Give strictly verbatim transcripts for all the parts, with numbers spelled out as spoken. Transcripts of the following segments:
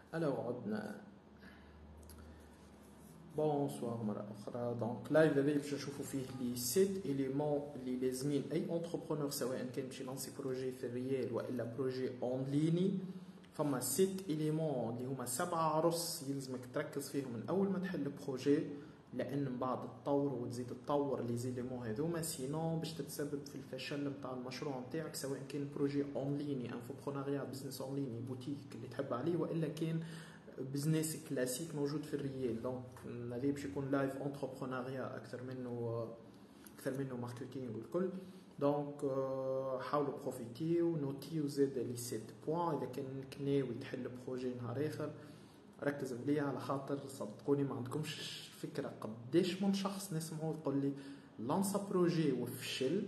الو عدنا. بونسوار مرة أخرى. دونك لايف هذا باش نشوفوا فيه لي سيت إليمون اللي لازمين أي أونتربرونور سواء كان باش يلانسي بروجي في الريال وإلا بروجي أون ليني. فما سيت إليمون اللي هما سبعة عرس يلزمك تركز فيهم من أول ما تحل بروجي، لأن من بعد تطور وتزيد تطور لي زيليمون هذوما، سينون باش تتسبب في الفشل نتاع المشروع نتاعك، سواء كان بروجي أون ليني انفوبرونيا بزنس أون ليني بوتيك اللي تحب عليه، وإلا كان بزنس كلاسيك موجود في الريال. دونك هذا باش يكون لايف انتربرونيا اكثر منه اكثر منه ماركتينغ والكل. دونك حاولوا بروفيتيو نوتيو زاد لي سيت بوان. اذا كان كناوي تحل بروجي نهار اخر ركز مليح، على خاطر صدقوني ما عندكمش فكره قداش من شخص نسمعوا يقول لي لانسا بروجي وفشل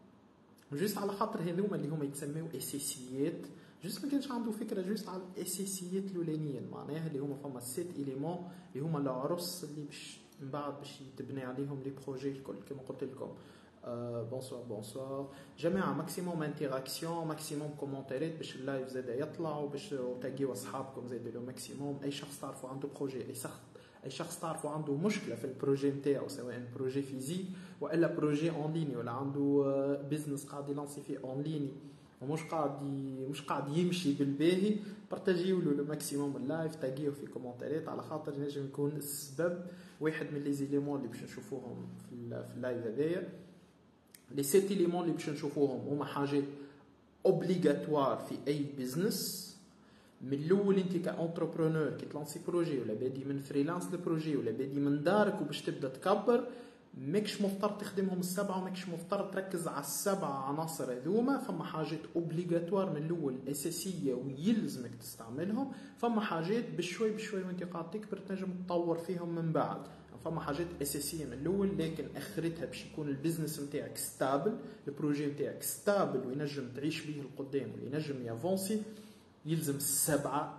جوست على خاطر هذوما اللي هما يتسموا اساسيات، جوست ما كانش عنده فكره جوست على الاساسيات الاولانيه، معناها اللي هما فما سيت إليمون اللي هما العرس اللي باش من بعد باش يتبني عليهم لي بروجي الكل كما قلت لكم. أه بونسوار بونسوار جماعه، ماكسيموم انتراكسيون، ماكسيموم كومونتيرات باش اللايف زاد يطلع وباش تلاقيو اصحابكم زاد له ماكسيموم. اي شخص تعرفوا عنده بروجي، اي شخص اي شخص تعرفوا عنده مشكله في البروجي نتاعو، سواء بروجي فيزيك والا بروجي اون ليني، ولا عنده بزنس قاعد يلانسي فيه اون ليني ومش قاعد مش قاعد يمشي بالباهي، بارطاجيو له الماكسيموم اللايف، تاجيو في كومنتات، على خاطر ينجم يكون السبب واحد من لي زيليمون اللي باش نشوفوهم في في اللايف هذايا. لي سيت إليمون اللي باش نشوفوهم هما حاجات اوبليغاتوار في اي بزنس. من الاول انت كانتربرونور كي تلانسي بروجي ولا بادي من فريلانس لبروجي ولا بادي من دارك وباش تبدا تكبر، ماكش مضطر تخدمهم السبعه وماكش مضطر تركز على السبعه عناصر هذوما. فما حاجات اوبليغاتوار من الاول اساسيه ويلزمك تستعملهم، فما حاجات بشوي بشوي وانت قاعد تكبر تنجم تطور فيهم من بعد. فما حاجات اساسيه من الاول، لكن اخرتها باش يكون البزنس نتاعك ستابل، البروجي نتاعك ستابل وينجم تعيش بيه القدام وينجم يافونسي، يلزم السبعه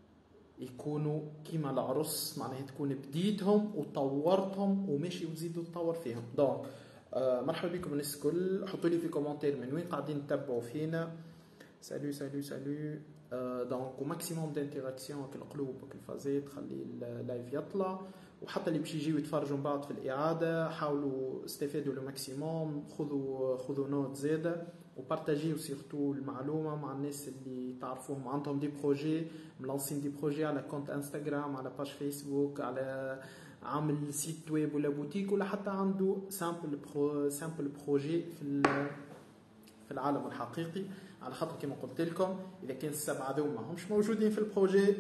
يكونوا كيما العرس، معناها تكون بديتهم وطورتهم وماشي وتزيدوا تطور فيهم. دونك آه مرحبا بكم الناس الكل، حطوا لي في كومنتير من وين قاعدين تتبعوا فينا. سالو سالو سالو. آه دونك وماكسيموم دانتيراكسيون كالقلوب وكالفازات، خلي اللايف يطلع، وحتى اللي باش يجيو يتفرجوا من بعد في الاعاده حاولوا استفادوا لو ماكسيموم، خذوا خذوا نوت زاده وبارطاجيو سيرتو المعلومه مع الناس اللي تعرفوهم عندهم دي بروجي ملانسين دي بروجي على كونت انستغرام، على باج فيسبوك، على عامل سيت ويب ولا بوتيك، ولا حتى عنده سامبل برو سامبل بروجي في في العالم الحقيقي. على خاطر كما قلت لكم اذا كان السبعه ذو ما همش موجودين في البروجي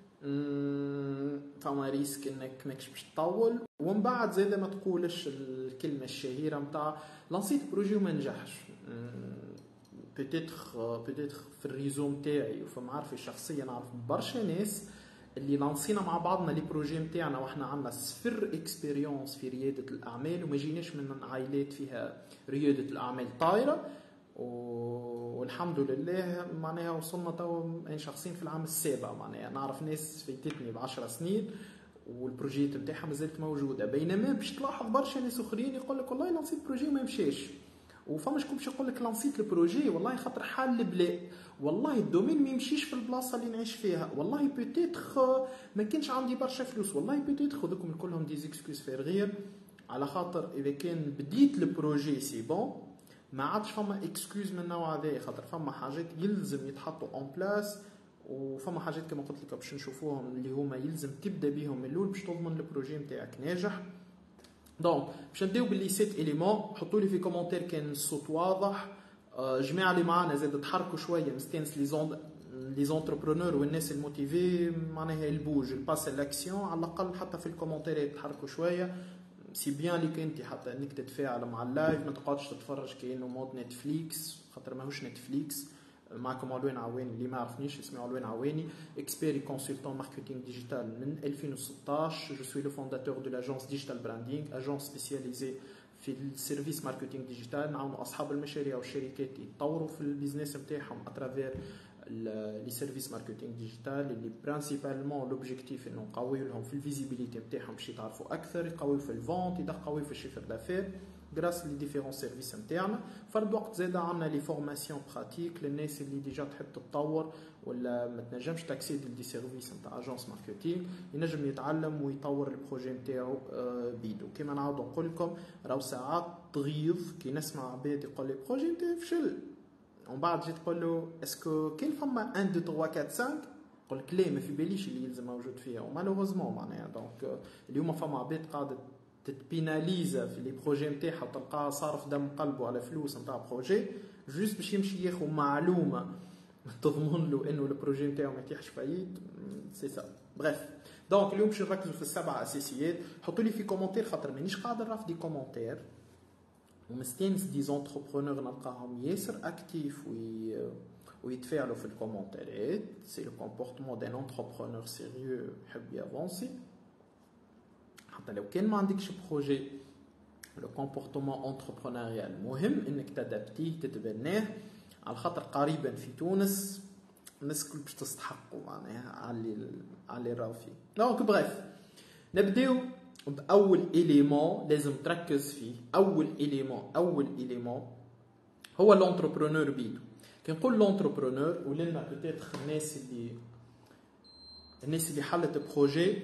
فما ريسك انك ماكش باش تطول، ومن بعد زاده ما تقولش الكلمه الشهيره نتاع لانسيت بروجي وما نجحش. بيتيتر بيتيتر في الريزو نتاعي وفي معارفي الشخصيه نعرف برشا ناس اللي لانسينا مع بعضنا لي بروجي نتاعنا واحنا عندنا صفر اكسبيريونس في رياده الاعمال، وما جيناش من عائلات فيها رياده الاعمال طايره، والحمد لله معناها وصلنا تو اي شخصين في العام السابع. معناها نعرف ناس فايتتني بعشر سنين والبروجيات نتاعها مازالت موجوده، بينما باش تلاحظ برشا ناس اخرين يقول لك والله لانسيت بروجي وما مشاش، وفما شكون باش يقول لك لانسيت البروجي والله خاطر حال البلاء، والله الدومين ما يمشيش في البلاصه اللي نعيش فيها، والله بوتيتر ما كانش عندي برشا فلوس، والله بوتيتر خذوكم كلهم دي زيكسكوز فير غير. على خاطر اذا كان بديت البروجي سي بون ما عادش فما اكسكيوز من النوع هذا، خاطر فما حاجات يلزم يتحطوا اون بلاس، وفما حاجات كما قلت لك باش نشوفوهم اللي هما يلزم تبدا بهم من الاول باش تضمن البروجي نتاعك ناجح. دونك باش نبداو باللي سيت اليمون. حطوا لي في كومنتير كان الصوت واضح. جماعه اللي معانا زاد تحركوا شويه، مستانس لي زون لي زونتربرونور والناس الموتيفي معناها البوج الباس الاكسيون، على الاقل حتى في الكومنتيرات تحركوا شويه. سي بيان ليك انت حتى انك تتفاعل مع اللايف، ما تقعدش تتفرج كانه مود نتفليكس، خاطر ماهوش نتفليكس. معكم علوان عواني، اللي ما عرفنيش اسمي علوان عواني، اكسبيري كونسلتون ماركتينغ ديجيتال من ألفين وستطاش. جو سوي لو فونداتور دو لاجونس ديجيتال براندينغ، اجونس سبيسياليزي في السيرفيس ماركتينغ ديجيتال، نعاونوا اصحاب المشاريع والشركات يطوروا في البيزنس نتاعهم اترافير لي سيرفيس ماركتينغ ديجيتال، اللي برينسيبالمون لوبجيكتيف انه نقويو لهم في الفيزيبيليتي نتاعهم باش يتعرفوا اكثر، يقويو في الفونت، يقويو في الشيفر دافير. غراس لي ديفيرون سيرفيس نتاعنا. فرد وقت زاد عندنا لي فورماسيون براتيك للناس اللي ديجا تحب تتطور ولا ما تنجمش تاكسيد لدي سيرفيس نتاع اجونس ماركتينغ، ينجم يتعلم ويطور البروجي نتاعو بيدو. كيما نعاود نقول لكم راهو ساعات تغيظ كي نسمع عباد يقول لي بروجي نتاعي فشل، ومن بعد جيت تقول له اسكو كاين فما واحد اثنين ثلاثة أربعة خمسة، يقول لك لا ما في باليش اللي يلزم موجود فيها. ومالوغوزمون معناها دونك اليوم فما عباد قاعده تتبيناليزا في لي بروجي نتاعها وتلقاه صارف دم قلبه على فلوس نتاع بروجي جوست باش يمشي ياخذ معلومه تضمن له انه البروجي نتاعو ما يتيحش فايت. سي سا بريف. دونك اليوم باش نركزوا في السبعه اساسيات. حطوا لي في كومونتير خاطر مانيش قادر نرفد دي كومونتير ومستانس دي زونتربرونور نلقاهم ياسر اكتيف وي ويتفاعلوا في الكومونتيرات. سي لو كومبورتمون دان انتربرونور سيريو يحب يافونسي. حتى لو كان ما عندكش بروجي لو كومبورتمون انتربرونوريال مهم انك تادابتيه تتبناه، على خاطر قريبا في تونس الناس كل باش تستحقوا معناها على على راهو فيه. دونك بريف نبداو باول اليمون لازم تركز فيه. اول اليمون اول اليمون هو لونتربرونور بيدو. كي نقول لونتربرونور ولنا بوتيتر الناس اللي الناس اللي حلت بروجي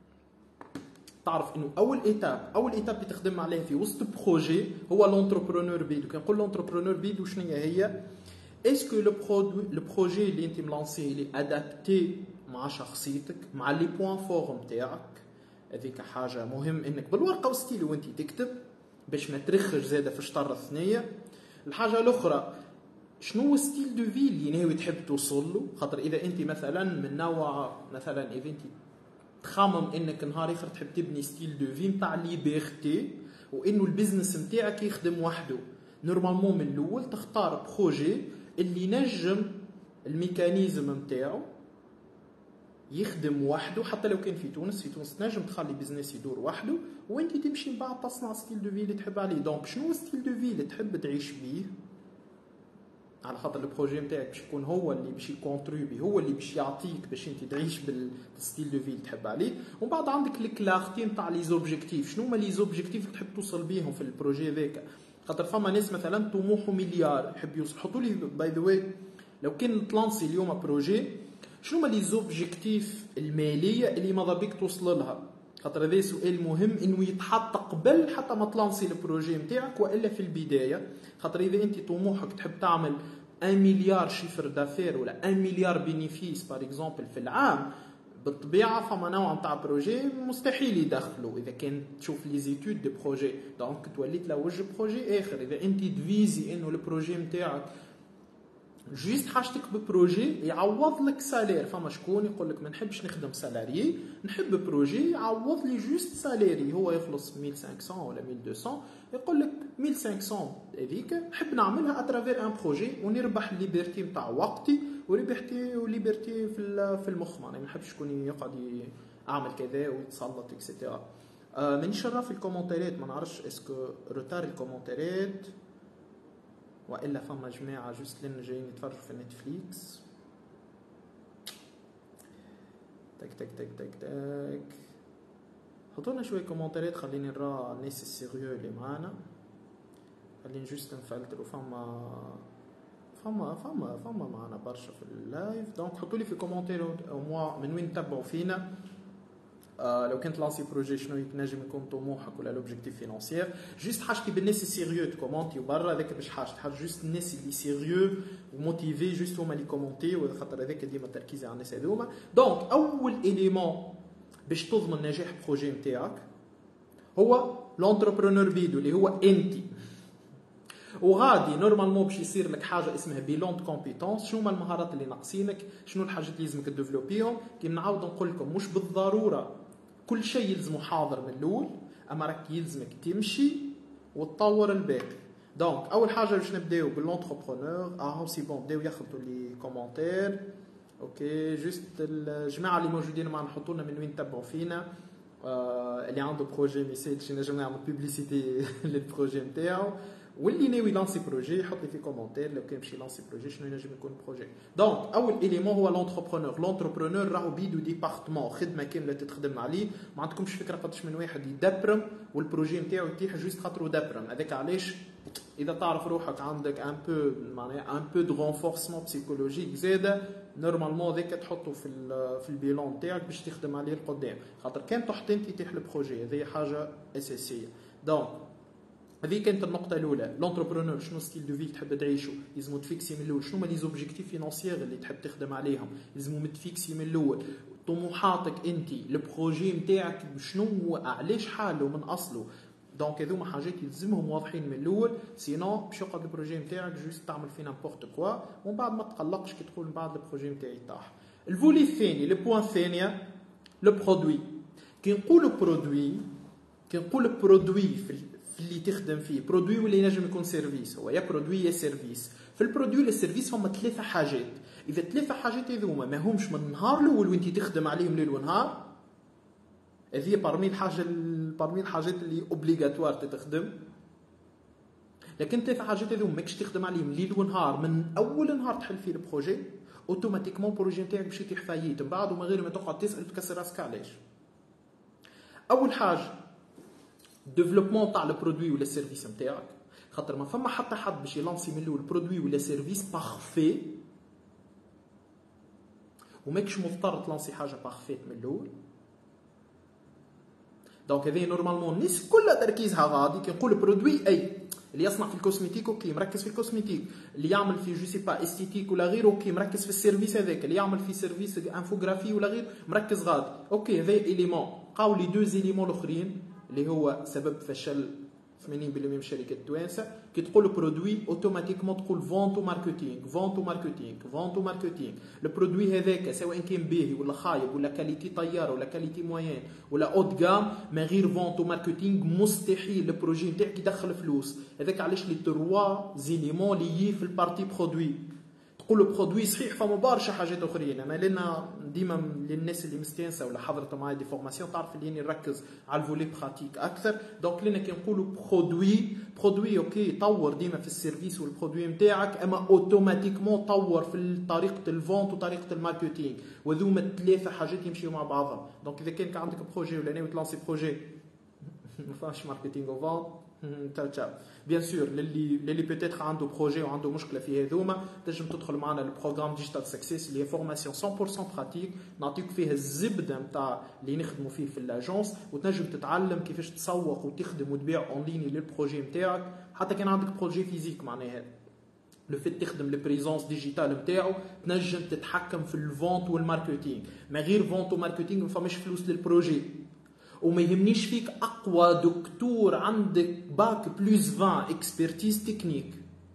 تعرف انه اول ايتاب اول ايتاب اللي تخدم عليها في وسط بروجي هو لونتربرونور بيدو. كي نقول لونتربرونور بيدو شنو هي؟ اسكو لو برودوي لو بروجي اللي انت ملانسيه اللي ادابتي مع شخصيتك مع لي بوين فور نتاعك. هذيك حاجه مهم انك بالورقه وستيلو وانت تكتب باش ما ترخش زاده في الشطره الثانيه. الحاجه الاخرى شنو هو ستيل دو في اللي ناوي تحب توصل له. خاطر اذا انت مثلا من نوع مثلا اذا انت تخمم انك نهار اخر تحب تبني ستيل دو في نتاع ليبرتي وانه البيزنس نتاعك يخدم وحده، نورمالمون من الاول تختار بروجي اللي نجم الميكانيزم نتاعو يخدم وحده. حتى لو كان في تونس في تونس نجم تخلي بيزنس يدور وحده وانت تمشي من بعد تصنع ستيل دو في اللي تحب عليه. دونك شنو ستيل دو في اللي تحب تعيش بيه، على خاطر البروجي نتاعك باش يكون هو اللي باش يكونتريبي هو اللي باش يعطيك باش انت تعيش بالستيل دو في اللي تحب عليه. ومن بعد عندك الكلارتي نتاع لي زوبجيكتيف. شنو هما لي زوبجيكتيف اللي تحب توصل بيهم في البروجي ذاك. خاطر فما ناس مثلا طموحه مليار يحب يوصل. حطوا لي باي ذا واي لو كان تلانسي اليوم بروجي شنو هما لي زوبجيكتيف الماليه اللي ماذا بك توصل لها. خاطر هذا سؤال مهم انه يتحط قبل حتى ما تلانسي البروجي نتاعك والا في البدايه. خاطر اذا انت طموحك تحب تعمل واحد مليار شيفر دافير ولا واحد مليار بينيفيس بار اكزومبل في العام، بالطبيعه فما نوع نتاع بروجي مستحيل يدخلوا اذا كان تشوف لي زيتود دو بروجي. دونك توليت لوجه بروجي اخر. اذا انت تفيزي انه البروجي نتاعك جوست حاجتك ببروجي يعوض لك سالير. فما شكون يقول لك ما نحبش نخدم سالاري، نحب بروجي يعوض لي جوست سالاري هو يخلص ألف وخمسمية ولا ألف ومئتين، يقول لك ألف وخمسمية هذيك نحب نعملها اترافير ان بروجي ونربح الليبرتي نتاع وقتي وليبرتي وليبرتي في في المخ. معناها ما نحبش شكون يقعد يعمل كذا ويتسلط اكسيتيرا. آه مانيش راه في الكومونتيرات ما نعرفش اسكو روتار الكومونتيرات والا فما جماعه جوست لين جايين يتفرجوا في نتفليكس. تك تك تك تك تك حطوا لنا شويه كومونتيرات خليني نرى الناس السيريو اللي معانا. خليني جوست نفلتروا فما فما فما فما معنا برشا في اللايف. دونك حطوا لي في كومونتير او موا من وين تتبعوا فينا. آه لو كنت لانسي بروجي شنو ينجم يكون طموحك ولا لوبجيكتيف فينانسيير. جوست حاجتي بالناس السيريو تكومونتي وبرا هذاك باش حاجتي حاجه جوست الناس اللي سيريو وموتيفي جوست هما اللي كومونتي وخاطر هذاك ديما تركيزي على الناس هذوما. دونك اول اليمون باش تضمن نجاح بروجي نتاعك هو لونتربرونور بيدو اللي هو انت. وغادي نورمالمون باش يصير لك حاجه اسمها بيلون دو كومبيتونس. شنو هما المهارات اللي ناقصينك، شنو الحاجات اللي لازمك تديفلوبيهم. كي نعاود نقول لكم مش بالضروره كل شيء يلزمه حاضر من الاول، اما راك يلزمك تمشي وتطور الباقي. دونك اول حاجه باش نبداو باللونتربرونور. اه سي بون بداو ياخذوا لي كومونتير. اوكي جوست الجماعه اللي موجودين معنا نحطوا لنا من وين تتبعوا فينا. آه اللي عنده بروجي ميساج نجم نعمل بوبليسيتي للبروجي نتاعو. واللي ناوي لانسي بروجي يحط لي في كومونتير لو كان باش يلانسي بروجي شنو ينجم يكون بروجي. دونك اول اليمون هو لونتربرونور. لونتربرونور راهو بيدو ديبارتمون خدمه كامله تتخدم عليه، ما عندكمش فكره قداش من واحد يدبرم والبروجي نتاعو يتيح جوست خاطرو دبرم. هذاك علاش اذا تعرف روحك عندك ان بو معناها ان بو دو رونفورسمون بسيكولوجيك زاده، نورمالمون ذاك تحطه في في البيلون نتاعك باش تخدم عليه القدام، خاطر كان تحط انت يتيح البروجي هذه حاجه اساسيه. دونك هذه كانت النقطة الأولى. لونتربرونور شنو ستيل دو في تحب تعيشو، لازم تفيكسي من الأول شنو هما لي زوبجيكتيف فينانسيير اللي تحب تخدم عليهم، لازم متفيكسي من الأول طموحاتك أنت، البروجي نتاعك شنو علاش حاله من أصله. دونك هذوما حاجات يلزمهم واضحين من الأول، سينو باش يقعد البروجي نتاعك جوست تعمل فيه نامبورت كوا ومن بعد ما تقلقش كي تقول من بعد البروجي نتاعي طاح. الفولي الثاني البوان الثانية لو برودوي. كي نقولوا برودوي كي نقول برودوي في اللي تخدم فيه، برودوي ولا ينجم يكون سيرفيس، هو يا برودوي يا سيرفيس. في البرودوي والسيرفيس هما ثلاثه حاجات، اذا ثلاثه حاجات هذوما ما همش من النهار الاول وانت تخدم عليهم ليل ونهار، هذه برمي الحاجه برمي الحاجات اللي اوبليغاتوار تتخدم. لكن ثلاثه حاجات هذوما ماكش تخدم عليهم ليل ونهار من اول نهار تحل فيه البروجي، اوتوماتيكمون البروجي نتاعك باش يطيح فايت من بعد، وما غير ما تقعد تسال وتكسر راسك علاش. اول حاجه ديفلوبمون تاع البرودوي ولا السيرفيس نتاعك، خاطر ما فما حتى حد باش يلانسي من الاول برودوي ولا سيرفيس بارفي، وماكش مضطر تلانسي حاجه بارفيت من الاول. دونك هذه نورمالمون الناس كلها تركيزها غادي كي نقول برودوي اي اللي يصنع في الكوسميتيك اوكي مركز في الكوسميتيك، اللي يعمل في جو سي با استيتيك ولا غيره اوكي مركز في السيرفيس هذاك، اللي يعمل في سيرفيس انفوغرافي ولا غير مركز غادي اوكي. هذا اليمون قاولي دو زيليمون الاخرين اللي هو سبب فشل ثمانين بالمئة من الشركات التوانسه. كي تقول برودوي اوتوماتيكمون تقول فونتو ماركتينغ فونتو ماركتينغ فونتو ماركتينغ. البرودوي هذاك سواء كان باهي ولا خايب ولا كاليتي طياره ولا كاليتي موين ولا اود جام، ما غير فونتو ماركتينغ مستحيل البروجي نتاعك يدخل فلوس. هذاك علاش لي تروا زيليمون لي في البارتي برودوي. تقول برودوي صحيح فما برشا حاجات اخرين، اما لنا ديما للناس اللي مستانسه ولا حضرت معايا دي فورماسيون تعرف اللي نركز على الفولي براتيك اكثر. دونك لنا كي نقولوا برودوي برودوي اوكي طور ديما في السيرفيس والبرودوي نتاعك، اما اوتوماتيكمون طور في طريقه الفونت وطريقه الماركتينغ، وذوما الثلاثه حاجات يمشيو مع بعضهم. دونك اذا كان عندك بروجي ولا ناوي تلانسي بروجي ما فاش ماركتينغ وفونت تاو تاو. بيان سور للي للي بوتيتر عنده بروجي وعنده مشكله في هذوما تنجم تدخل معنا البروغرام ديجيتال سكسيس اللي هي فورماسيون مية بالمئة براتيك، نعطيك فيها الزبده نتاع اللي نخدموا فيه في الاجونس، وتنجم تتعلم كيفاش تسوق وتخدم وتبيع اون ليني للبروجي نتاعك. حتى كان عندك بروجي فيزيك معناها لو فيت تخدم البريزونس ديجيتال نتاعو تنجم تتحكم في الفونت والماركتينغ. ما غير فونت وماركتينغ ما فماش فلوس للبروجي، وما يهمنيش فيك اقوى دكتور عندك باك بلوس عشرين اكسبرتيز تكنيك،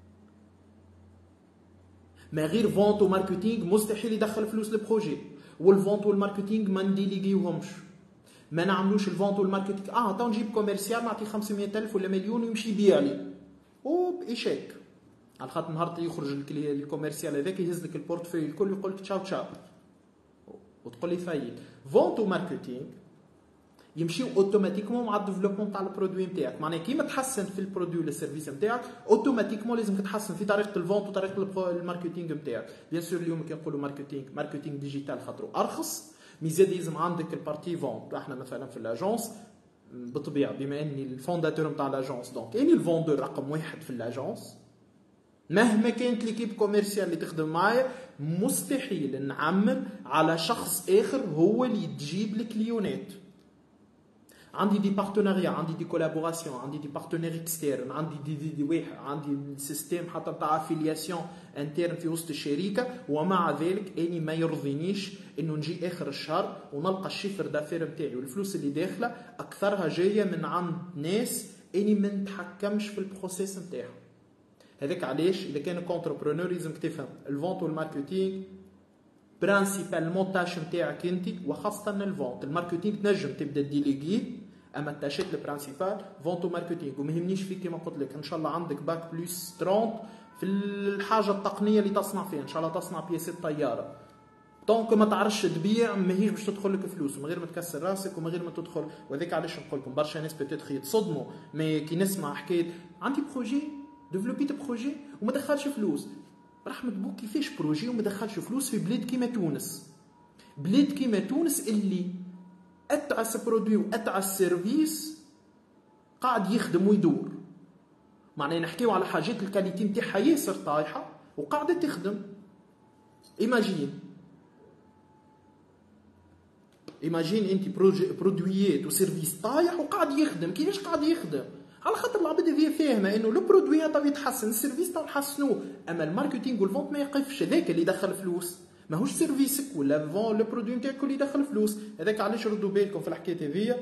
ما غير فونت وماركتينغ مستحيل يدخل فلوس للبروجي. والفونت والماركتينغ ما نديليغيوهمش، ما نعملوش الفونت والماركتينغ اه تو نجيب كوميرسيال نعطيه خمسمية ألف ولا مليون ويمشي يبيع لي او ايشيك، على خاطر نهار يخرج الكوميرسيال هذاك يهز لك البورتفوي الكل يقول لك تشاو تشاو وتقول لي فايت. فونت وماركتينغ يمشيو اوتوماتيكمون مع الديفلوبمون تاع البرودوي نتاعك، معناها كيما تحسن في البرودوي ولا السيرفيس نتاعك اوتوماتيكمون لازم تحسن في طريقه الفونت وطريقه الماركتينغ نتاعك. بيان سور اليوم كي نقولوا ماركتينغ ماركتينغ ديجيتال خاطرو ارخص، ميزاد لازم عندك البارتي فونت. احنا مثلا في الاجونس بالطبيعه بما اني الفونداتور نتاع الاجونس دونك اني الفوندور رقم واحد في الاجونس، مهما كانت ليكيب كوميرسيال اللي تخدم معايا مستحيل نعمل على شخص اخر هو اللي تجيب الكليونات. عندي دي بارتناريا، عندي دي كولابوراسيون، عندي دي بارتنير اكسترن، عندي دي دي, دي واحد عندي سيستيم حتى تاع افيلياسيون انترن في وسط الشركه، ومع ذلك اني ما يرضينيش انه نجي اخر الشهر ونلقى الشفر دافير نتاعي والفلوس اللي داخله اكثرها جايه من عند ناس اني ما نتحكمش في البروسيس نتاعهم. هذاك علاش اذا كان كونتربرونور لازم تفهم الفونت والماركتينغ برانسيبالمون تاش نتاعك انت، وخاصه الفونت. الماركتينغ تنجم تبدا ديليغي، اما التاشات البرانسيبال فونت وماركتينغ. وما يهمنيش فيك كما قلت لك ان شاء الله عندك باك بلس ثلاثين في الحاجه التقنيه اللي تصنع فيها، ان شاء الله تصنع بياسات طياره، دونك ما تعرفش تبيع ماهيش باش تدخل لك فلوس ومن غير ما تكسر راسك ومن غير ما تدخل. وهذاك علاش نقول لكم برشا ناس بتاتخ يتصدموا مي كي نسمع حكايه عندي بروجي ديفلوبيت بروجي وما دخلش فلوس، رحمة بوك كيفاش بروجي وما دخلش فلوس في بلاد كيما تونس؟ بلاد كيما تونس اللي اتعس برودوي واتعس سيرفيس قاعد يخدم ويدور، معناها نحكيو على حاجات الكاليتي نتاعها ياسر طايحه وقاعده تخدم. ايماجين ايماجين انت برودويات وسيرفيس طايح وقاعد يخدم. كيفاش قاعد يخدم؟ على خاطر العباد هذه فاهمه انه لو برودوي هذا يتحسن، السيرفيس تاع نحسنوه، اما الماركتينغ والفونت ما يقفش، هذاك اللي يدخل فلوس، ماهوش سيرفيسك ولا فون لو برودوي نتاعك اللي يدخل فلوس. هذاك علاش ردوا بالكم في الحكايه هذه.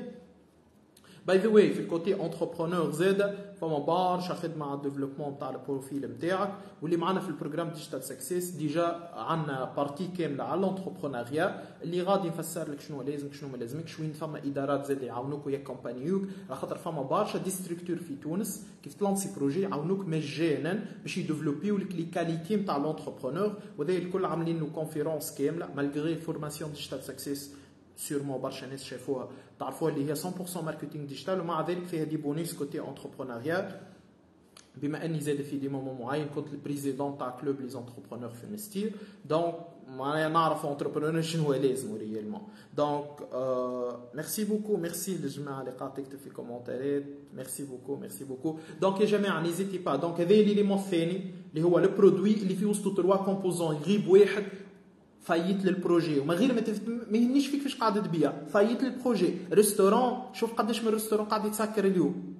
باي ذا واي في الكوتي انتربرونور زاده فما برشا خدمه على الديفلوبمون تاع البروفيل نتاعك، واللي معنا في البروجرام ديجيتال سكسيس ديجا عندنا بارتي كامله على الانتربرونيا اللي غادي نفسر لك شنو لازمك شنو ما لازمكش، وين فما ادارات زاد يعاونوك ويكومبانيوك، على خاطر فما برشا ديستركتور في تونس كيف تلانسي بروجي يعاونوك مجانا باش يديفلوبيو لك لي كاليتي نتاع الانتربرونور. وهذا الكل عاملين له كونفيرونس كامله مالغري فورماسيون ديجيتال سكسيس سيرمون برشا ناس شافوها تعرفوها اللي هي مية بالمية ماركتينغ ديجيتال، ومع ذلك فيها دي بونيس كوتي انتربرونيا. بما اني زاد في دي مومون معين كنت البريزيدون تاع كلوب لي زونتربرونور في نستير، دونك معناها نعرف انتربرونور شنو هو لازم ريالمون. دونك ميرسي بوكو، ميرسي للجماعه اللي قاعده تكتب في كومونتيرات، ميرسي بوكو ميرسي بوكو. دونك يا جماعه نيزيتي با، دونك هذا ليليمون الثاني اللي هو لو برودوي اللي فيه وسطو تروا كومبوزون، يغيب واحد فايت للبروجي وما غير ما, تفت... ما يهنيش فيك فاش قاعد تبيع، فايت للبروجي. ريستورون شوف قداش من ريستورون قاعد يتسكر اليوم،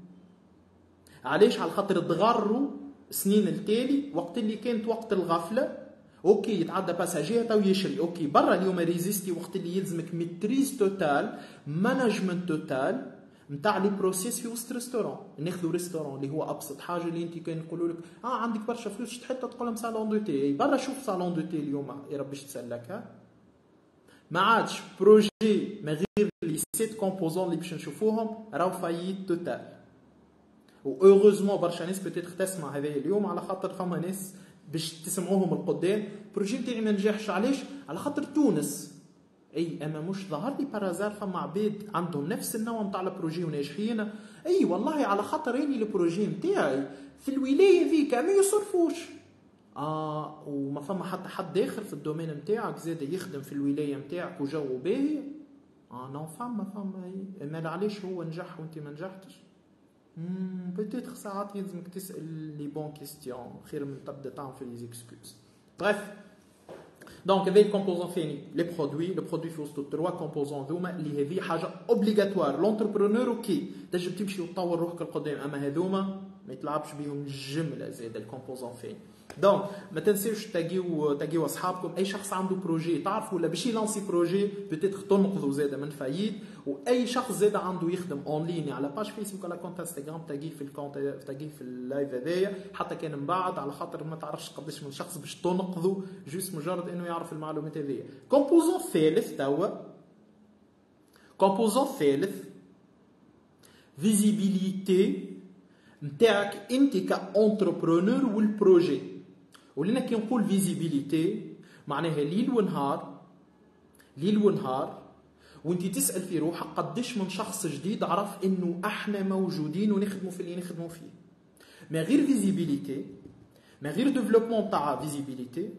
علاش؟ على خاطر تغروا سنين التالي وقت اللي كانت وقت الغفله. اوكي يتعدى باساجير تو يشري، اوكي برا اليوم ريزيستي وقت اللي يلزمك ميتريز توتال مانجمنت توتال نتاع لي بروسيس في وسط ريستورون. ناخذوا ريستورون اللي هو ابسط حاجه اللي انت كان نقولوا لك اه عندك برشا فلوس تحط تقول لهم صالون دو تي، برا شوف صالون دو تي اليوم يا ربي تسلك. ما عادش بروجي ما غير لي سيت كومبوزون اللي باش نشوفوهم راهو فايت توتال. و اوغوزمون برشا ناس بتيتر تسمع هذا اليوم على خاطر فما ناس باش تسمعوهم القدام. بروجي نتاعي ما نجحش علاش؟ على خاطر تونس. اي اما مش ظهر لي بارازار فما عباد عندهم نفس النوع نتاع البروجي وناجحين. اي والله على خاطر اني البروجي نتاعي في الولايه ذيك ما يصرفوش. اه وما فما حتى حد داخل في الدومين نتاعك زاد يخدم في الولايه نتاعك وجو باهي. اه نو فما فما ما علاش هو نجح وانت ما نجحتش؟ امم بتيتر ساعات يلزمك تسال لي بون كيستيون خير من تبدا تعمل في لي زيكسكوز. بريف دونك هذا الكومبوزون ثاني لي برودوي. لو برودوي في وسط تروا كومبوزون ذوما اللي هذه حاجه اوبليغاتوار لونتربرونور. اوكي تنجم تمشي وتطور روحك القدام، اما هذوما ما يتلعبش بهم الجمله زاد الكومبوزون ثاني. دونك ما تنساوش تلاقيو تلاقيو اصحابكم، اي شخص عنده بروجي تعرفوا ولا باش يلانسي بروجي بتيتر تنقذوا زاد من فايت، واي شخص زاد عنده يخدم اون لين على باج فيسبوك ولا كونت انستغرام تلاقيه في الكونت تلاقيه في اللايف هذايا حتى كان من بعد، على خاطر ما تعرفش قداش من شخص باش تنقذوا جوست مجرد انه يعرف المعلومات هذيا. كومبوزون ثالث توا كومبوزون ثالث فيزيبيليتي نتاعك انت كانتربرونور والبروجي. ولنا كي نقول فيزيبيليتي معناها ليل ونهار ليل ونهار وانت تسال في روحك قداش من شخص جديد عرف انه احنا موجودين ونخدموا في اللي نخدموا فيه. ما غير فيزيبيليتي ما غير ديفلوبمون تاع فيزيبيليتي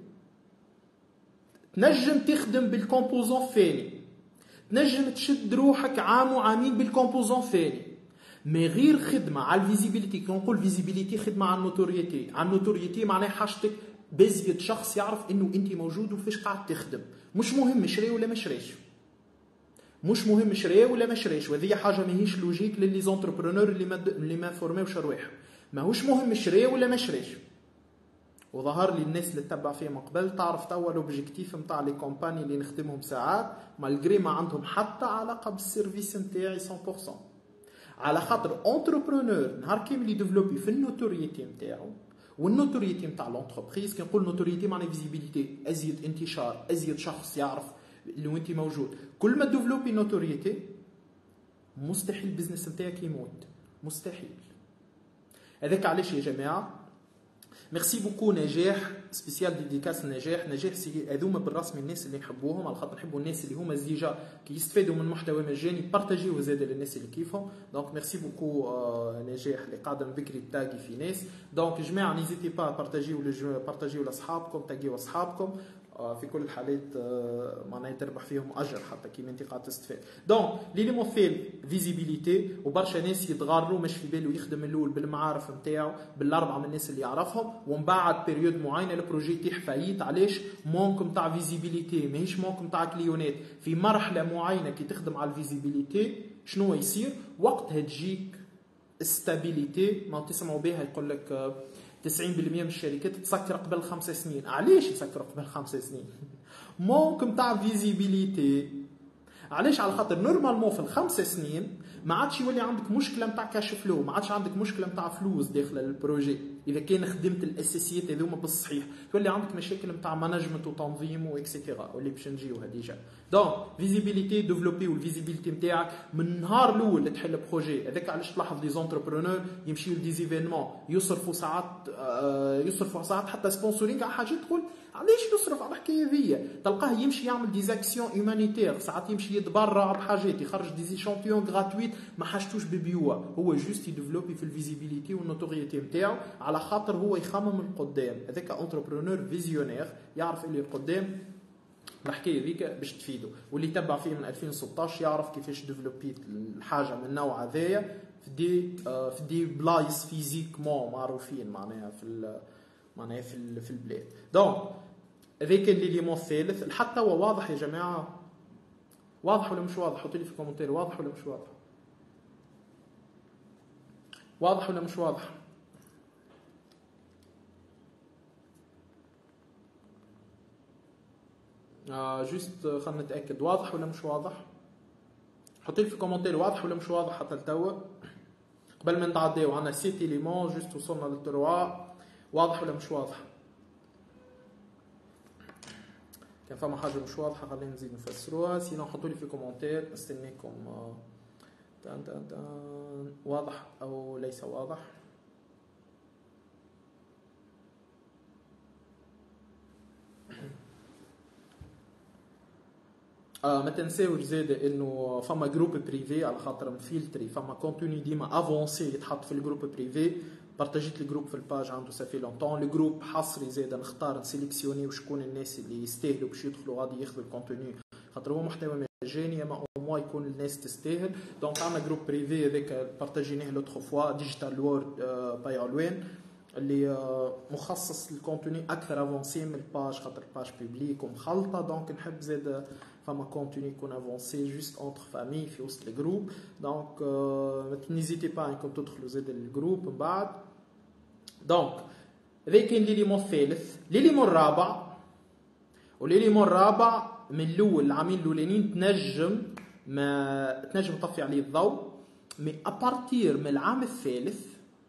تنجم تخدم بالكومبوزون ثاني، تنجم تشد روحك عام وعامين بالكومبوزون ثاني. ما غير خدمه على الفيزيبيليتي. كي نقول فيزيبيليتي خدمه على النوتوريتي. على النوتوريتي معناها حاجتك بزيد شخص يعرف انه انت موجود وفاش قاعد تخدم. مش مهم شري ولا ما شريش، مش مهم شري ولا ما شريش، وهذه حاجه ماهيش لوجيك للي زونتربرونور اللي ما اللي ما فورميوش رواحهم. ماهوش مهم شري ولا ما شريش. وظهر لي الناس اللي تتبع فيه من قبل تعرف توا لوبجيكتيف نتاع لي كومباني اللي نخدمهم ساعات مالغري ما عندهم حتى علاقه بالسيرفيس نتاعي مية بالمية، على خاطر اونتربرونور نهار كامل يديفلوبي في النوتوريتي نتاعو. والنوتوريتي نتاع لونتربريز كي نقول نوتوريتي معناها فيزيبيليتي، ازيد انتشار، ازيد شخص يعرف اللي انت موجود. كل ما ديفلوبي نوتوريتي مستحيل البزنس نتاعك يموت، مستحيل. هذاك علاش يا جماعه ميرسي بوكو نجاح، سبيسيال ديديكاس نجاح. نجاح سي هذوما بالرسمي الناس اللي نحبوهم، على خاطر نحبوا الناس اللي هما ديجا كي يستفادوا من محتوى مجاني بارطاجيوه زاد للناس اللي كيفهم. دونك ميرسي بوكو آه نجاح اللي قاعده من بكري تاقي في ناس. دونك جماعه نيزيتي با بارطاجيو بارطاجيو لاصحابكم، تاقيوا اصحابكم. في كل الحالات معناها تربح فيهم اجر حتى كيما انت قاعد تستفاد. دونك لي مو فيل فيزيبيليتي، وبرشا ناس يتغروا مش في باله يخدم الاول بالمعارف نتاعو بالاربعه من الناس اللي يعرفهم، ومن بعد بيريود معينه البروجي يطيح فايت. علاش؟ مونك نتاع فيزيبيليتي، ماهيش مونك نتاع كليونات. في مرحله معينه كي تخدم على الفيزيبيليتي شنو يصير؟ وقتها تجيك استابيليتي، ما تسمعوا بها يقول لك تسعين بالمئة من الشركات تسكر قبل خمس سنين. علاش يسكروا قبل خمس سنين؟ مونك نتاع فيزيبيليتي. علاش؟ على خاطر نورمالمون في الخمس سنين ما عادش يولي عندك مشكله نتاع كاش فلو، ما عادش عندك مشكله نتاع فلوس داخل البروجي اذا كان خدمت الاساسيات هذوما بالصحيح. يولي عندك مشاكل نتاع مانجمنت وتنظيم واكسيتيرا واللي باش نجيوها ديجا. دونك فيزيبيليتي ديفلوبي، والفيزيبيليتي نتاعك من النهار الاول اللي تحل بروجي هذاك. علاش تلاحظ لي زونتربرونور يمشيو لديزيفينمون يصرفوا ساعات يصرفوا ساعات حتى سبونسورينغ على حاجات تقول علاش يصرف على الحكايه ذي؟ تلقاه يمشي يعمل ديزاكسيون هيومانيتير، ساعات يمشي يتبرع بحاجات، يخرج ديزيشانتيون غراتويت ما حاجتوش ببيوه. هو جوست يديفلوبي في الفيزيبيليتي والنوتوريتي نتاعو على خاطر هو يخمم القدام. هذاك انتربرونور فيزيونير يعرف اللي القدام الحكايه ذيك باش تفيده، واللي تبع فيه من ألفين وستطاش يعرف كيفاش ديفلوبيت الحاجه من النوع هذايا في دي في دي بلايص فيزيكمون معروفين معناها في معناها في في البلاد. دونك هذاك اللي ليمون الثالث. حتى هو واضح يا جماعه؟ واضح ولا مش واضح؟ حطوا لي في الكومنتير واضح ولا مش واضح؟ واضح ولا مش واضح؟ آه جوست خلينا نتاكد واضح ولا مش واضح. حطوا لي في الكومنتير واضح ولا مش واضح حتى لتوا قبل ما نتعداو. عندنا سيت إليمون جوست وصلنا للتروا. واضح ولا مش واضح؟ كان فما حاجه مش واضحه خلينا نزيد نفسروها، سينو حطوا لي في الكومنتير استنيكم. تان تان تان واضح او ليس واضح؟ آه ما تنساوش زاد انه فما جروب بريفي على خاطر مفلتري، فما كونتوني ديما افونسي يتحط في الجروب بريفي. بارطاجيت الجروب في الباج عنده سافي لونطون. الجروب حصري زاد نختار نسيليكسيوني وشكون الناس اللي يستاهلوا باش يدخلوا غادي ياخذوا الكونتوني، خاطر هو محتوى مجاني اما او موا يكون الناس تستاهل. دونك عندنا جروب بريفي هذاك بارطاجيناه لوتر فوا ديجيتال وورد باي علوان اللي مخصص للكونتوني اكثر افونسي من الباج، خاطر الباج بيبليك ومخلطه. دونك نحب زاد فما كونتوني يكون افونسي جوست اونتر فامي في وسط الجروب. دونك ما نيزيتي با انكم تدخلوا زاد الجروب من بعد. دونك هذا كاين ليليمون الثالث. ليليمون الرابع، وليليمون الرابع من الاول العامين الاولانيين تنجم ما تنجم تطفي عليه الضوء، مي ابارتير من العام الثالث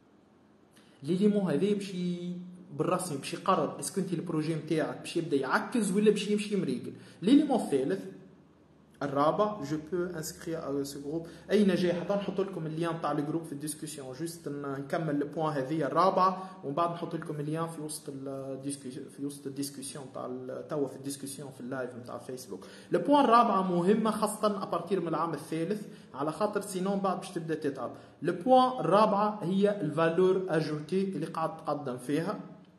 ليليمون هذا يمشي بالرسمي باش يقرر اسكو انت البروجي نتاعك باش يبدا يعكز ولا باش يمشي مريقل. ليليمون الثالث الرابع جو بو انسكري على سو جروب. اي نجاح حتى نحط لكم اللين تاع الجروب في الديسكسيون، جوست نكمل البوان هذه الرابعه ومن بعد نحط لكم اللين في وسط الديسكسيون في وسط الديسكسيون تاع توا في الديسكسيون في اللايف نتاع فيسبوك. البوان الرابعه مهمه خاصه ابارتير من العام الثالث على خاطر سينون بعد باش تبدا تتعب. البوان الرابعه هي الفالور اجوتي اللي قاعد تقدم فيها،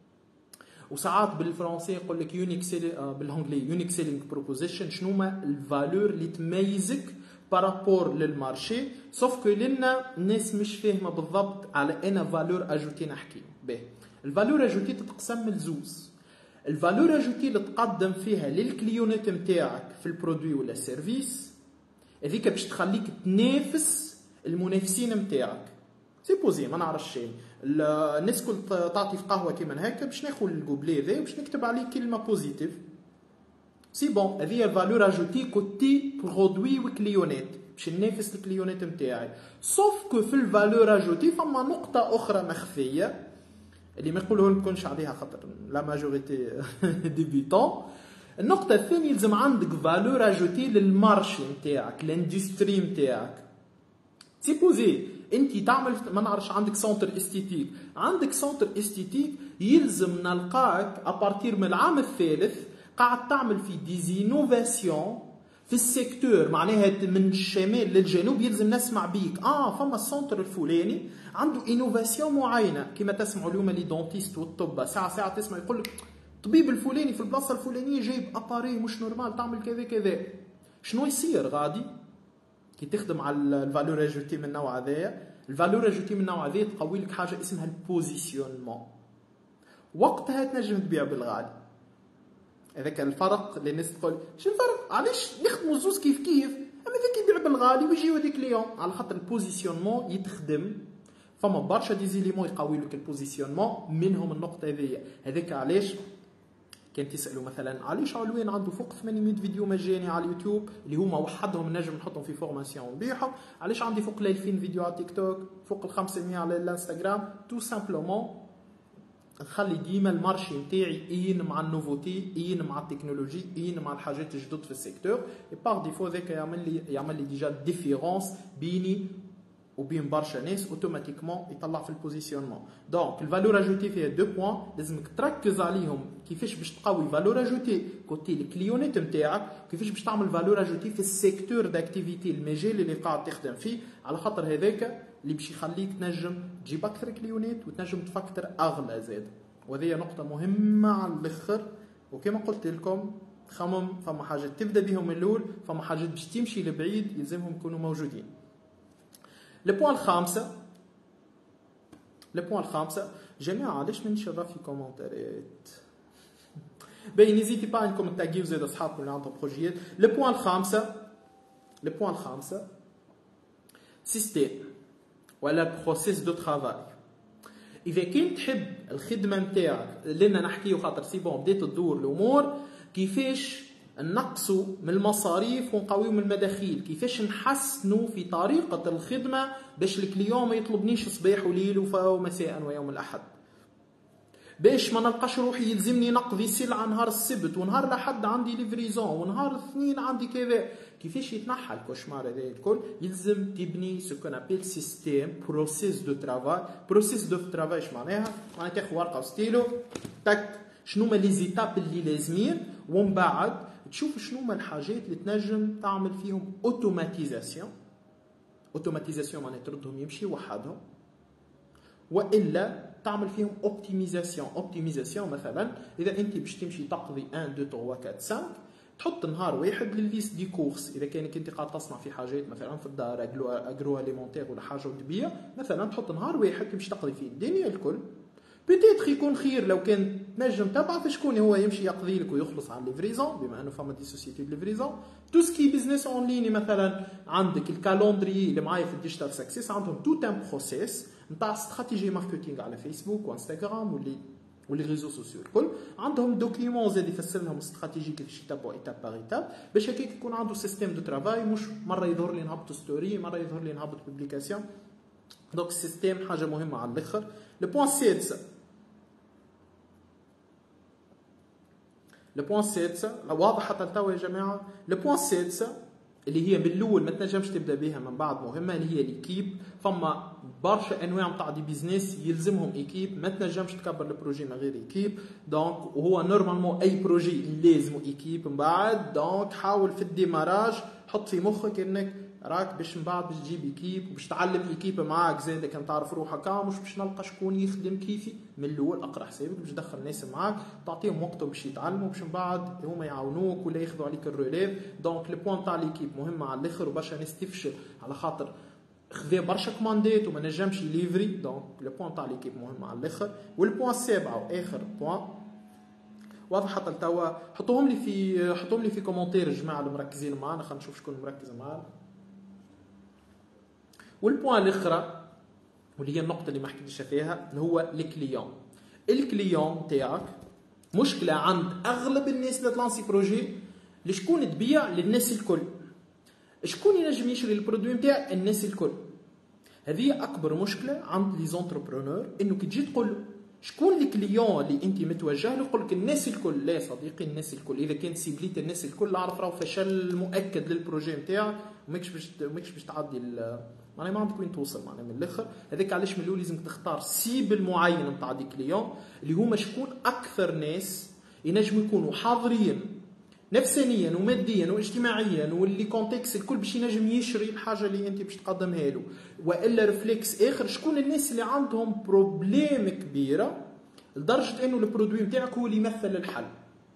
وساعات بالفرنسي يقول لك يونيك سيل بالانجلي يونيك سيلينغ بروبوزيشن. شنو هما الفالور اللي تميزك بارابور للمارشي؟ سوف كو لنا الناس مش فاهمه بالضبط على انا فالور اجوتي نحكي به. الفالور اجوتي تتقسم لزوز. الفالور اجوتي اللي تقدم فيها للكليونات نتاعك في البرودوي ولا السيرفيس، هذيك باش تخليك تنافس المنافسين نتاعك. سي بوزي ما نعرفش شيء الناس كل تعطي في قهوه كيما هكا باش ناخذ الجوبلي ذا باش نكتب عليه كلمه بوزيتيف. سي بون هذه الفالور اجوتي كوتي برودوي وكليونات باش ننافس الكليونات نتاعي. سوف كو في الفالور اجوتي فما نقطه اخرى مخفيه اللي ما نقولوا لكمش عليها خاطر لا ماجوريتي ديبيتون. النقطه الثانيه لازم عندك فالور اجوتي للمارشي نتاعك الاندستري نتاعك. سي بوزي انت تعمل ما نعرفش عندك سونتر استيتيك، عندك سونتر استيتيك يلزم نلقاك ابارتير من العام الثالث قاعد تعمل في ديزينوفاسيون في السيكتور، معناها من الشمال للجنوب يلزم نسمع بيك. اه فما السنتر الفلاني عنده انوفاسيون معينه، كما تسمعوا اليوم لي دونتيست والطب ساعه ساعه تسمع يقول لك الطبيب الفلاني في البلاصه الفلانيه جايب اباري مش نورمال تعمل كذا كذا. شنو يصير غادي كي تخدم على الفالور اجوتي من النوع هذايا؟ الفالور اجوتي من النوع هذايا تقوي لك حاجه اسمها البوزيسيونمون، وقتها تنجم تبيع بالغالي. هذاك الفرق اللي الناس تقول شو الفرق علاش نخدموا زوز كيف كيف، اما ذاك يبيع بالغالي ويجي يودي كليون، على خاطر البوزيسيونمون يتخدم. فما برشا ديزيليمون يقوي لك البوزيسيونمون، منهم النقطه هذيا. هذاك علاش كان تسالوا مثلا علاش علوان عنده فوق ثمانمية فيديو مجاني على اليوتيوب اللي هما وحدهم نجم نحطهم في فورماسيون ونبيعهم، علاش عندي فوق ال ألفين فيديو على تيك توك، فوق ال خمسمية على الانستغرام؟ تو سامبلومون نخلي ديما المارشي نتاعي ين مع النوفوتي، ين مع التكنولوجي، ين مع الحاجات الجدد في السيكتور. اي باغ ديفو ذاك يعمل لي يعمل لي ديجا ديفيرونس بيني وبين برشا ناس، اوتوماتيكمون يطلع في البوزيسيونمون. دونك الفالور اجوتي فيها دو بوين لازمك تركز عليهم، كيفاش باش تقوي فالور اجوتي كوتي الكليونيت نتاعك، كيفاش باش تعمل فالور اجوتي في السيكتور داكتيفيتي المجال اللي قاعد تخدم فيه، على خاطر هذاك اللي باش يخليك تنجم تجيب اكثر كليونيت وتنجم تفكر اغلى زاد. وهذه نقطه مهمه على الاخر. وكما قلت لكم خمم، فما حاجات تبدا بهم من الاول، فما حاجات باش تمشي لبعيد يلزمهم يكونوا موجودين. البوان الخامسه البوان الخامسه جماعه علاش ما نشرف في كومنتات باين نيزيتي با انكم تاغيو زاد اصحابكم اللي عندهم بروجيات. البوان الخامسه البوان الخامسه سيستيم ولا بروسيس دو ترافاي. اذا كنت تحب الخدمه نتاعك لنا نحكيو خاطر سي بون بديت تدور الامور، كيفاش نقصوا من المصاريف ونقويو من المداخيل، كيفاش نحسنوا في طريقه الخدمه باش الكليون ما يطلبنيش صباح وليل ومساء ويوم الاحد، باش ما نلقاش روحي يلزمني نقضي سلعه نهار السبت ونهار الاحد عندي ليفريزون ونهار الاثنين عندي كذا. كيفاش يتنحى الكوشمار هذا الكل؟ يلزم تبني سو كون ابيل سيستيم بروسيس دو ترافاي. بروسيس دو ترافاي اش معناها؟ معناها تاخذ ورقه وستيلو تك شنو هما لي زيتاب اللي لازمين، ومن بعد تشوف شنو هما الحاجات اللي تنجم تعمل فيهم اوتوماتيزاسيون. اوتوماتيزاسيون معناها تردهم يمشي وحدهم، والا تعمل فيهم اوبتيميزاسيون. اوبتيميزاسيون مثلا اذا انت باش تمشي تقضي واحد اثنين ثلاثة أربعة خمسة تحط نهار واحد للليست دي كورس. اذا كانك انت قاعد تصنع في حاجات مثلا في الدار اجرو اليمونتير ولا حاجه ودبيه مثلا، تحط نهار واحد تمشي تقضي فيه الدنيا الكل. بيتيتر يكون خير لو كان تنجم تبعث شكون هو يمشي يقضي لك ويخلص على الليفريزون، بما انه فما دي سوسيتي دو ليفريزون. تو سكي بزنس اون ليني مثلا عندك الكالندري اللي معايا في الديجيتال سكسيس، عندهم توت ان بروسيس نتاع استراتيجي ماركتينغ على فيسبوك وانستغرام واللي واللي ريزو سوسيو الكل. عندهم دوكيومون زاد يفسر لهم استراتيجي كيفاش يتبعوا ايتاب باغ ايتاب، باش هكاك يكون عنده سيستيم دو ترافاي، مش مره يظهر لي نهبط ستوري مره يظهر لي نهبط بوبليكاسيون. دونك السيستيم حاجه مهمه على الاخر. البوان السادس البوان السادسه واضح حتى لتوا يا جماعه. البوان السادسه اللي هي من الاول ما تنجمش تبدا بها من بعد مهمه، اللي هي ليكيب. فما برشا انواع نتاع دي بيزنس يلزمهم ايكيب، ما تنجمش تكبر البروجي من غير ايكيب. دونك وهو نورمالمون اي بروجي لازم ايكيب من بعد. دونك حاول في الديماراج حط في مخك انك راك باش من بعد باش تجيب ايكيب وباش تعلم ايكيب معاك زاد كان تعرف روحك، مش باش نلقى شكون يخدم كيفي من الاول. اقرا حسابك باش تدخل ناس معاك تعطيهم وقتهم باش يتعلموا، باش من بعد هما يعاونوك ولا ياخذوا عليك الروليف. دونك لو بوين تاع ليكيب مهمه على الاخر، وبرشا ناس تفشل على خاطر خذا برشا كوماندات وما نجمش يليفري. دونك لو بوين تاع ليكيب مهمه على الاخر. والبوين السابع واخر بوين واضح حتى لتوا، حطوهم لي في حطوهم لي في كومنتير الجماعه اللي مركزين معانا، خلينا نشوف شكون مركز معانا. والبوان الاخرى واللي هي النقطه اللي ما حكيتش فيها هو الكليون. الكليون تاعك مشكله عند اغلب الناس اللي تلانسي بروجي، لشكون تبيع؟ للناس الكل. شكون ينجم يشري البرودوي نتاع؟ الناس الكل. هذه اكبر مشكله عند لي زونتربرونور، انه كي تجي تقول شكون الكليون اللي انت متوجه له، يقول لك الناس الكل. لا صديقي، الناس الكل. اذا كانت سيبليت الناس الكل اعرف راهو فشل مؤكد للبروجي نتاعك، وماكش باش ماكش باش تعدي معناها ما عندك وين توصل معناها من الاخر. هذاك علاش من الاول لازم تختار سيبل معين نتاع دي كليون اللي هما شكون اكثر ناس ينجموا يكونوا حاضرين نفسانيا وماديا واجتماعيا واللي كونتكست الكل باش ينجم يشري الحاجه اللي انت باش تقدمها له. والا ريفلكس اخر، شكون الناس اللي عندهم بروبليم كبيره لدرجه انه البرودوي نتاعك هو اللي يمثل الحل.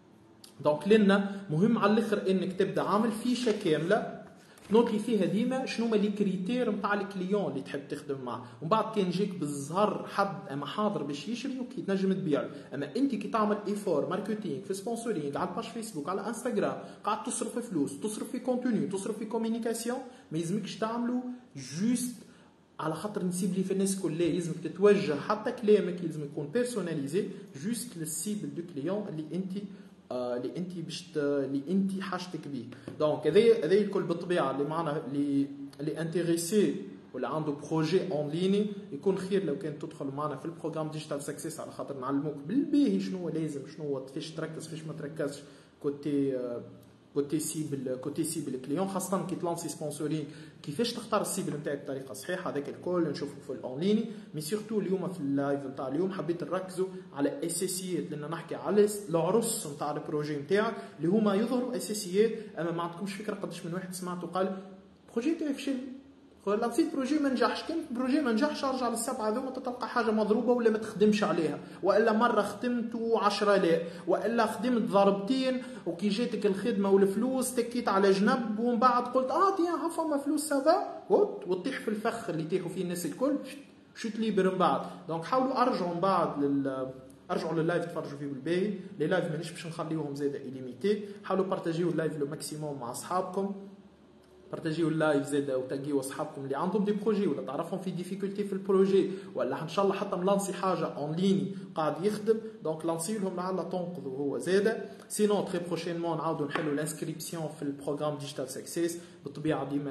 دونك لنا مهم على الاخر انك تبدا عامل فيشه كامله نوتي فيها ديما شنو هما لي كريتير نتاع الكليون اللي تحب تخدم معاه، ومن بعد كان يجيك بالزهر حد اما حاضر باش يشري وكي تنجم تبيع. اما انت كي تعمل ايفور ماركتينغ في سبونسورينغ على الباج فيسبوك على انستغرام، قاعد تصرف في فلوس، تصرف في كونتوني، تصرف في كوميونيكاسيون، ما يلزمكش تعملوا جوست على خاطر نسيب لي في الناس كلها. يلزمك تتوجه حتى كلامك يلزم يكون بيرسوناليزي جوست للسيبل دو كليون اللي انت اللي انت باش اللي انت حاجتك بيه. دونك هذا هذا الكل بالطبيعه اللي معنا اللي اللي انتريسي ولا عنده بروجي اون ليني يكون خير لو كان تدخل معنا في البروغرام ديجيتال سكسيس على خاطر نعلموك بالباهي شنو لازم شنو فيش تركز فيش ما تركزش كوتي كوتي سيبل كوتي سيبل الكليون، خاصه كي تلانسي سبونسورين كيفاش تختار السيبل نتاعك بطريقه صحيحه. هذاك الكل نشوفه في الاونلاين. مي سورتو اليوم في اللايف نتاع اليوم حبيت نركزوا على اساسيات، لان نحكي على العرس نتاع البروجي نتاعك اللي هما يظهروا اساسيات. اما ما عندكمش فكره قداش من واحد سمعت وقال بروجي تاعي فشل، لانسيت بروجي ما نجحش. كان بروجي ما نجحش ارجع للسبعه هذوما تلقى حاجه مضروبه ولا ما تخدمش عليها، والا مره خدمت وعشرة لا، والا خدمت ضربتين وكي جاتك الخدمه والفلوس تكيت على جنب ومن بعد قلت اه تيا ها فما فلوس سافا وتطيح في الفخ اللي تيحوا فيه الناس الكل شوت ليبر من بعد. دونك حاولوا ارجعوا من بعد لل ارجعوا لللايف تفرجوا فيه بالباهي. لي لايف مانيش باش نخليوهم زاده إليميتي. حاولوا بارطاجيو اللايف لو ماكسيموم مع اصحابكم، بارطاجيو اللايف زاده وتلقيو اصحابكم اللي عندهم دي بروجي ولا تعرفهم في ديفيكولتي في البروجي، ولا ان شاء الله حتى ملانسي حاجه اون ليني قاعد يخدم. دونك لانسي لهم لعل تنقذوا هو زاده. سينون تري بروشينمون نعاودوا نحلوا الانسكريبسيون في البروغرام ديجيتال سكسيس. بالطبيعه ديما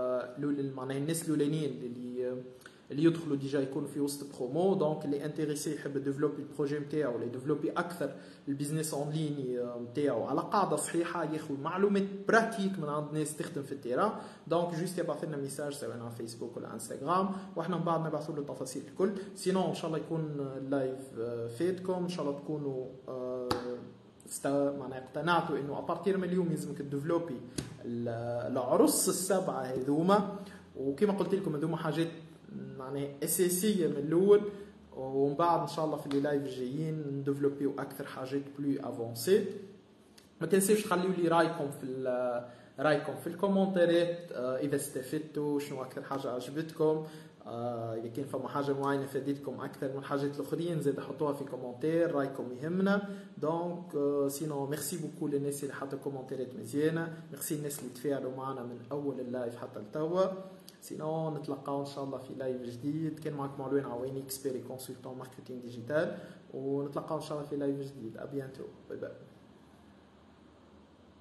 معناها الناس الاولانيين اللي اللي يدخلوا ديجا يكونوا في وسط برومو. دونك اللي انتريسي يحب ديفلوبي البروجي نتاعو ولا يديفلوبي اكثر البيزنس اون ليني نتاعو على قاعده صحيحه، ياخذ معلومات براتيك من عند ناس تخدم في التيران. دونك جوست يبعث لنا ميساج سواء على فيسبوك ولا انستغرام واحنا من بعد نبعثوا له التفاصيل الكل. سينون ان شاء الله يكون اللايف فاتكم، ان شاء الله تكونوا معناها اقتنعتوا انه ابارتير من اليوم لازمك تديفلوبي العرس السبعه هذوما. وكما قلت لكم هذوما حاجات معناها اساسيه من الاول، ومن بعد ان شاء الله في اللايف الجايين نديفلوبيو اكثر حاجات بلو افونسي. ما تنسيوش تخليوا لي رايكم في رايكم في الكومنتات اذا استفدتوا شنو اكثر حاجه عجبتكم. اذا كان فما حاجه معينه فادتكم اكثر من الحاجات الاخرين زيد حطوها في كومنتير، رايكم يهمنا. دونك سينو ميرسي بوكو للناس اللي حطوا كومنتيرات مزيانه، ميرسي الناس اللي تفاعلوا معنا من اول اللايف حتى لتوا. سينو نتلقاو ان شاء الله في لايف جديد. كان معكم علوان عويني اكسبيري كونسلتون ماركتينغ ديجيتال، ونتلقاو ان شاء الله في لايف جديد. ابيانتو، باي باي.